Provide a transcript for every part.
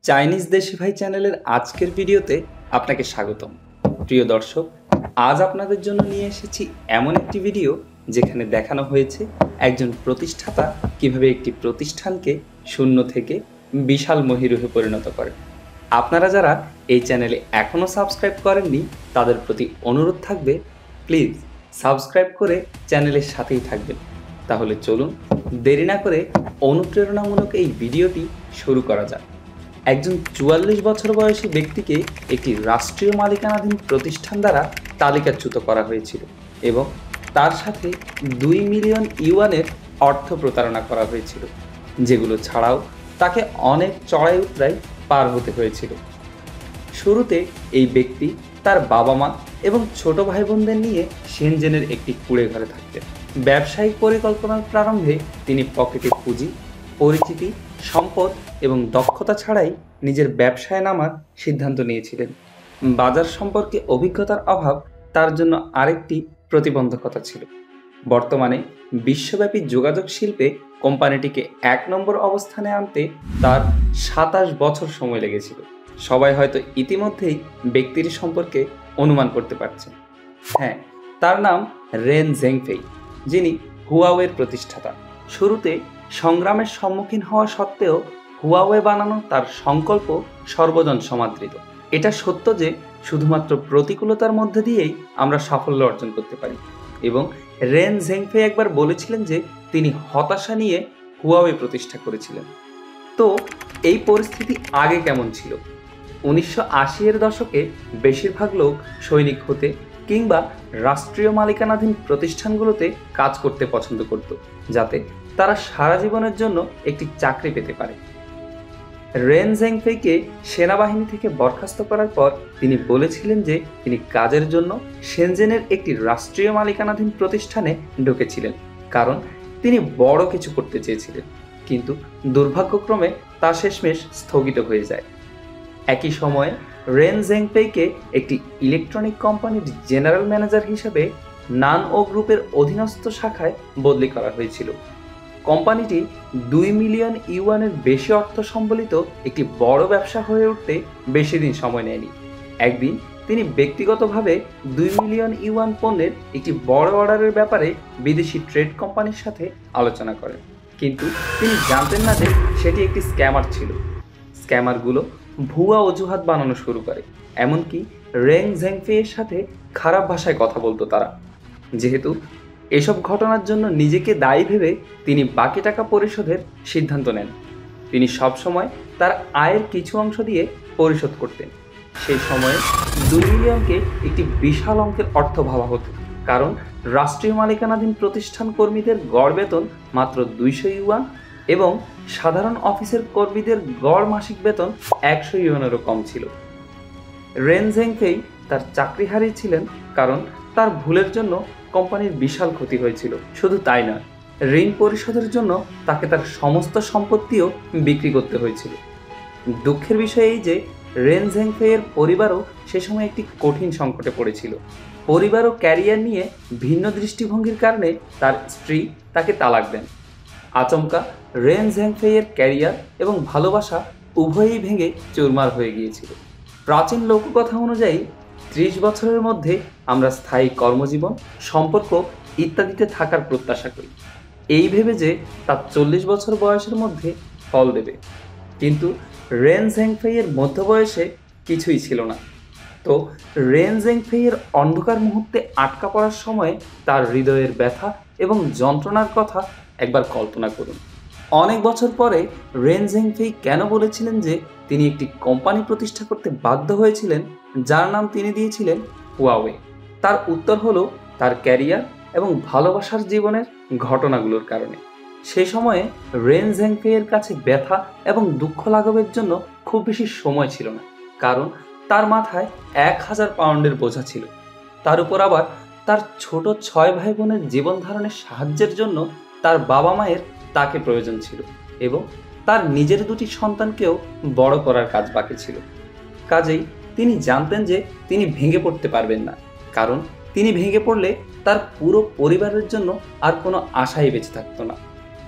Chinese দেশি ভাই চ্যানেলের আজকের ভিডিওতে আপনাকে স্বাগতম। প্রিয় দর্শক, আজ আপনাদের জন্য নিয়ে এসেছি এমন একটি ভিডিও যেখানে দেখানো হয়েছে একজন প্রতিষ্ঠাতা কিভাবে একটি প্রতিষ্ঠানকে শূন্য থেকে বিশাল মহিরুহে পরিণত করেন। আপনারা যারা এই চ্যানেলে এখনও সাবস্ক্রাইব করেননি তাদের প্রতি অনুরোধ থাকবে, প্লিজ সাবস্ক্রাইব করে চ্যানেলের সাথেই থাকবেন। তাহলে চলুন দেরি না করে অনুপ্রেরণামূলক এই ভিডিওটি শুরু করা যাক। একজন 44 বছর বয়সী ব্যক্তিকে একটি রাষ্ট্রীয় মালিকানাধীন প্রতিষ্ঠান দ্বারা তালিকাচ্যুত করা হয়েছিল এবং তার সাথে 2 মিলিয়ন ইউয়ানের অর্থ প্রতারণা করা হয়েছিল, যেগুলো ছাড়াও তাকে অনেক চড়াই উতরাই পার হতে হয়েছিল। শুরুতে এই ব্যক্তি তার বাবা মা এবং ছোট ভাই বোনদের নিয়ে শেনজেনের একটি কুঁড়ে ঘরে থাকতেন। ব্যবসায়িক পরিকল্পনার প্রারম্ভে তিনি পকেটে পুঁজি, পরিচিতি, সম্পদ এবং দক্ষতা ছাড়াই নিজের ব্যবসায় নামার সিদ্ধান্ত নিয়েছিলেন। বাজার সম্পর্কে অভিজ্ঞতার অভাব তার জন্য আরেকটি প্রতিবন্ধকতা ছিল। বর্তমানে বিশ্বব্যাপী যোগাযোগ শিল্পে কোম্পানিটিকে 1 নম্বর অবস্থানে আনতে তার 27 বছর সময় লেগেছিল। সবাই হয়তো ইতিমধ্যেই ব্যক্তির সম্পর্কে অনুমান করতে পারছেন। হ্যাঁ, তার নাম রেন জেংফেই, যিনি হুয়াওয়ের প্রতিষ্ঠাতা। শুরুতে সংগ্রামের সম্মুখীন হওয়া সত্ত্বেও হুয়াওয়ে বানানোর তার সংকল্প সর্বজন সমাদৃত। এটা সত্য যে শুধুমাত্র প্রতিকূলতার মধ্যে দিয়েই আমরা সাফল্য অর্জন করতে পারি, এবং রেন জেংফেই একবার বলেছিলেন যে তিনি হতাশা নিয়ে হুয়াওয়ে প্রতিষ্ঠা করেছিলেন। তো এই পরিস্থিতি আগে কেমন ছিল? 1980-এর দশকে বেশিরভাগ লোক সৈনিক হতে কিংবা রাষ্ট্রীয় মালিকানাধীন প্রতিষ্ঠানগুলোতে কাজ করতে পছন্দ করত, যাতে তারা সারা জীবনের জন্য একটি চাকরি পেতে পারে। রেন জেংফেইকে সেনাবাহিনী থেকে বরখাস্ত করার পর তিনি বলেছিলেন যে তিনি কাজের জন্য শেনজেনের একটি রাষ্ট্রীয় মালিকানাধীন প্রতিষ্ঠানে ঢুকেছিলেন, কারণ তিনি বড় কিছু করতে চেয়েছিলেন। কিন্তু দুর্ভাগ্যক্রমে তা শেষমেশ স্থগিত হয়ে যায়। একই সময়ে রেন জেংফেইকে একটি ইলেকট্রনিক কোম্পানির জেনারেল ম্যানেজার হিসেবে নানও গ্রুপের অধীনস্থ শাখায় বদলি করা হয়েছিল। কোম্পানিটি 2 মিলিয়ন ইউয়ানের বেশি অর্থ সম্বলিত একটি বড় ব্যবসা হয়ে উঠতে বেশি দিন সময় নেয়নি। একদিন তিনি ব্যক্তিগতভাবে 2 মিলিয়ন ইউয়ান পণ্যের একটি বড় অর্ডারের ব্যাপারে বিদেশি ট্রেড কোম্পানির সাথে আলোচনা করেন, কিন্তু তিনি জানতেন না যে সেটি একটি স্ক্যামার ছিল। স্ক্যামারগুলো ভুয়া অজুহাত বানানো শুরু করে, এমনকি রেন জেংফেইয়ের সাথে খারাপ ভাষায় কথা বলতো তারা। যেহেতু এসব ঘটনার জন্য নিজেকে দায়ী ভেবে তিনি বাকি টাকা পরিশোধের সিদ্ধান্ত নেন। তিনি সবসময় তার আয়ের কিছু অংশ দিয়ে পরিশোধ করতেন। সেই সময়ে 2 মিলিয়নকে একটি বিশাল অঙ্কের অর্থ ভাবা হতো, কারণ রাষ্ট্রীয় মালিকানাধীন প্রতিষ্ঠান কর্মীদের গড় বেতন মাত্র 200 ইউয়ান এবং সাধারণ অফিসের কর্মীদের গড় মাসিক বেতন 100 ইউয়ানেরও কম ছিল। রেন জেংফেই তার চাকরি হারিয়েছিলেন কারণ তার ভুলের জন্য কোম্পানির বিশাল ক্ষতি হয়েছিল। শুধু তাই নয়, ঋণ পরিশোধের জন্য তাকে তার সমস্ত সম্পত্তিও বিক্রি করতে হয়েছিল। দুঃখের বিষয় এই যে রেন জেংফেইয়ের পরিবারও সে সময় একটি কঠিন সংকটে পড়েছিল। পরিবার ও ক্যারিয়ার নিয়ে ভিন্ন দৃষ্টিভঙ্গির কারণে তার স্ত্রী তাকে তালাক দেন। আচমকা রেন জেংফেইয়ের ক্যারিয়ার এবং ভালোবাসা উভয়ই ভেঙে চুরমার হয়ে গিয়েছিল। প্রাচীন লোককথা অনুযায়ী 30 বছরের মধ্যে আমরা স্থায়ী কর্মজীবন, সম্পর্ক ইত্যাদিতে থাকার প্রত্যাশা করি, এই ভেবে যে তার 40 বছর বয়সের মধ্যে ফল দেবে। কিন্তু রেন জেংফেইয়ের মধ্য বয়সে কিছুই ছিল না। তো রেন জেংফেইয়ের অন্ধকার মুহূর্তে আটকা পড়ার সময় তার হৃদয়ের ব্যথা এবং যন্ত্রণার কথা একবার কল্পনা করুন। অনেক বছর পরে রেন জেংফেই কেন বলেছিলেন যে তিনি একটি কোম্পানি প্রতিষ্ঠা করতে বাধ্য হয়েছিলেন যার নাম তিনি দিয়েছিলেন হুয়াওয়ে? তার উত্তর হলো তার ক্যারিয়ার এবং ভালোবাসার জীবনের ঘটনাগুলোর কারণে। সেই সময়ে রেন জেংফেইয়ের কাছে ব্যথা এবং দুঃখ লাঘবের জন্য খুব বেশি সময় ছিল না, কারণ তার মাথায় 1000 পাউন্ডের বোঝা ছিল। তার উপর আবার তার ছোট 6 ভাই বোনের জীবন ধারণের সাহায্যের জন্য তার বাবা মায়ের তাকে প্রয়োজন ছিল, এবং তার নিজের 2টি সন্তানকেও বড় করার কাজ বাকি ছিল। কাজেই তিনি জানতেন যে তিনি ভেঙে পড়তে পারবেন না, কারণ তিনি ভেঙে পড়লে তার পুরো পরিবারের জন্য আর কোনো আশাই বেঁচে থাকতো না।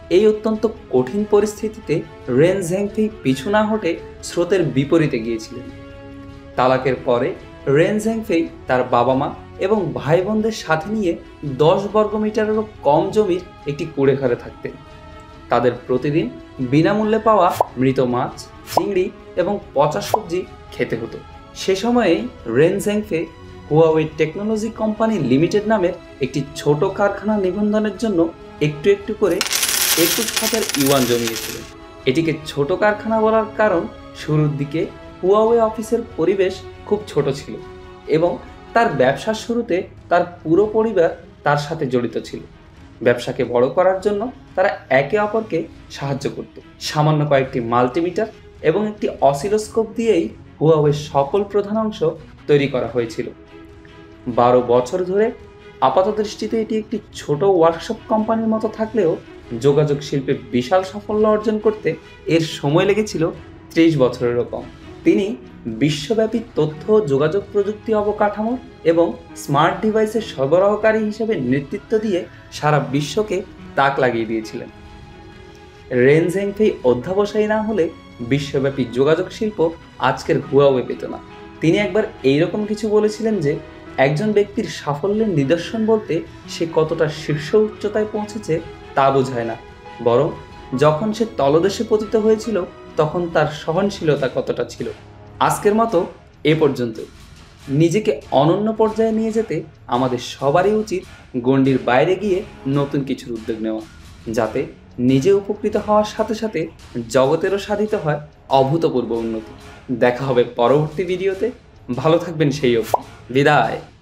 এই অত্যন্ত কঠিন পরিস্থিতিতে রেন ঝেংফেই পিছু না হটে স্রোতের বিপরীতে গিয়েছিলেন। তালাকের পরে রেন ঝেংফেই তার বাবা মা এবং ভাই বোনদের সাথে নিয়ে 10 বর্গমিটারেরও কম জমির একটি কুঁড়েঘরে থাকতেন। তাদের প্রতিদিন বিনামূল্যে পাওয়া মৃত মাছ, চিংড়ি এবং পচা সবজি খেতে হতো। সে সময়েই Ren Zhengfei Huawei technology company limited নামের একটি ছোট কারখানা নিবন্ধনের জন্য একটু একটু করে 21,000 ইউয়ান জমিয়েছিলেন। এটিকে ছোট কারখানা বলার কারণ শুরুর দিকে হুয়াওয়ে অফিসের পরিবেশ খুব ছোট ছিল এবং তার ব্যবসার শুরুতে তার পুরো পরিবার তার সাথে জড়িত ছিল। ব্যবসাকে বড় করার জন্য তারা একে অপরকে সাহায্য করত। সামান্য কয়েকটি মাল্টিমিটার এবং একটি অসিলোস্কোপ দিয়েই হুয়াওয়ের সকল প্রধান অংশ তৈরি করা হয়েছিল। 12 বছর ধরে আপাতদৃষ্টিতে এটি একটি ছোট ওয়ার্কশপ কোম্পানির মতো থাকলেও যোগাযোগ শিল্পে বিশাল সাফল্য অর্জন করতে এর সময় লেগেছিল 30 বছরেরও কম। তিনি বিশ্বব্যাপী তথ্য ও যোগাযোগ প্রযুক্তি অবকাঠামো এবং স্মার্ট ডিভাইসের সরবরাহকারী হিসেবে নেতৃত্ব দিয়ে সারা বিশ্বকে তাক লাগিয়ে দিয়েছিলেন। রেন ঝেংফেই অধ্যাবসায়ী না হলে বিশ্বব্যাপী যোগাযোগ শিল্প আজকের হুয়াওয়ে পেত না। তিনি একবার এইরকম কিছু বলেছিলেন যে একজন ব্যক্তির সাফল্যের নিদর্শন বলতে সে কতটা শীর্ষ উচ্চতায় পৌঁছেছে তা বোঝায় না, বরং যখন সে তলদেশে পতিত হয়েছিল তখন তার সহনশীলতা কতটা ছিল। আজকের মতো এ পর্যন্ত। নিজেকে অনন্য পর্যায়ে নিয়ে যেতে আমাদের সবারই উচিত গণ্ডির বাইরে গিয়ে নতুন কিছুর উদ্যোগ নেওয়া, যাতে নিজে উপকৃত হওয়ার সাথে সাথে জগতেরও সাধিত হয় অভূতপূর্ব উন্নতি। দেখা হবে পরবর্তী ভিডিওতে। ভালো থাকবেন সেই অবধি। বিদায়।